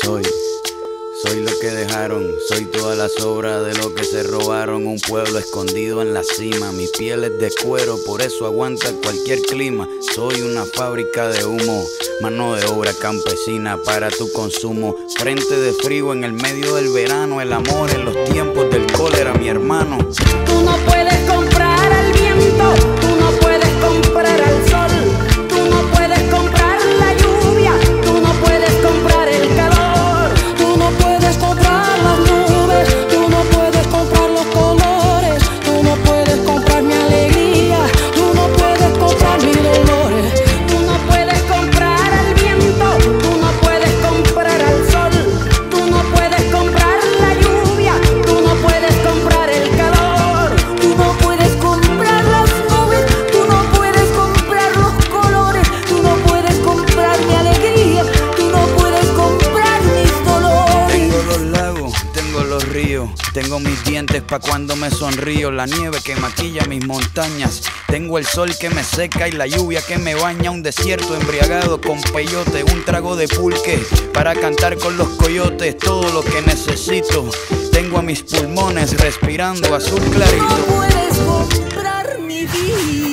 Soy lo que dejaron, soy toda la sobra de lo que se robaron. Un pueblo escondido en la cima, mi piel es de cuero, por eso aguanta cualquier clima. Soy una fábrica de humo, mano de obra campesina para tu consumo. Frente de frío en el medio del verano, el amor en los tiempos del cólera, mi hermano. Tú no puedes comprar al viento, tú no puedes comprar al sol, tú no puedes comprar la lluvia, tú no puedes comprar el calor, tú no puedes comprar las nubes, tú no puedes comprar los colores, tú no puedes comprar mi alegría, tú no puedes comprar mis dolores, tú no puedes comprar al viento, tú no puedes comprar al sol, tú no puedes comprar la lluvia, tú no puedes comprar el calor, tú no puedes comprar las nubes, tú no puedes comprar los colores, tú no puedes comprar mi alegría, tú no puedes comprar mis dolores. Tengo los lagos, tengo los ríos, tengo mis dientes pa' cuando me sonrío, la nieve que maquilla mis montañas, tengo el sol que me seca y la lluvia que me baña, un desierto embriagado con peyote, un trago de pulque para cantar con los coyotes, todo lo que necesito, tengo a mis pulmones respirando azul Tú clarito. no puedes comprar mi vida.